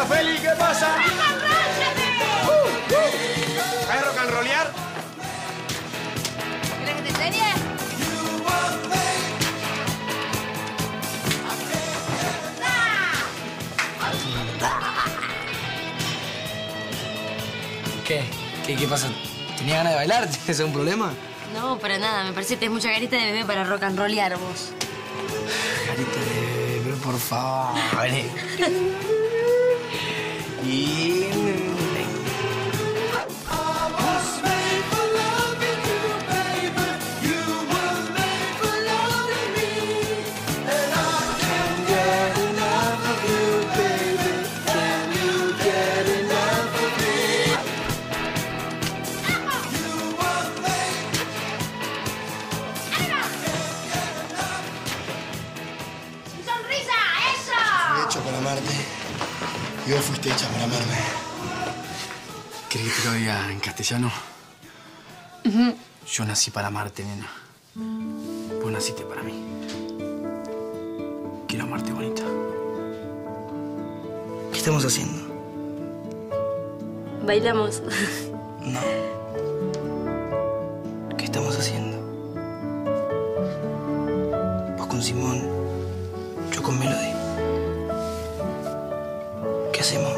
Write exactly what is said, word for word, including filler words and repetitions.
pasa, Feli? ¿Qué pasa? Uh, uh. ¿Sabes rock and rollear? ¿Quieres que te enseñe? ¿Qué? ¿Qué, qué pasa? ¿Tenía ganas de bailar? ¿Tienes algún problema? No, para nada. Me parece que tenés mucha carita de bebé para rock and rollear vos. Carita de bebé, pero por favor. Vení. Y... para amarte. Y vos fuiste hecha para amarme. ¿Querés que te lo diga en castellano? Uh-huh. Yo nací para amarte, nena. Vos naciste para mí. Quiero amarte, bonita. ¿Qué estamos haciendo? Bailamos. No. ¿Qué estamos haciendo? Vos con Simón, yo con Melody. ¿Qué hacemos?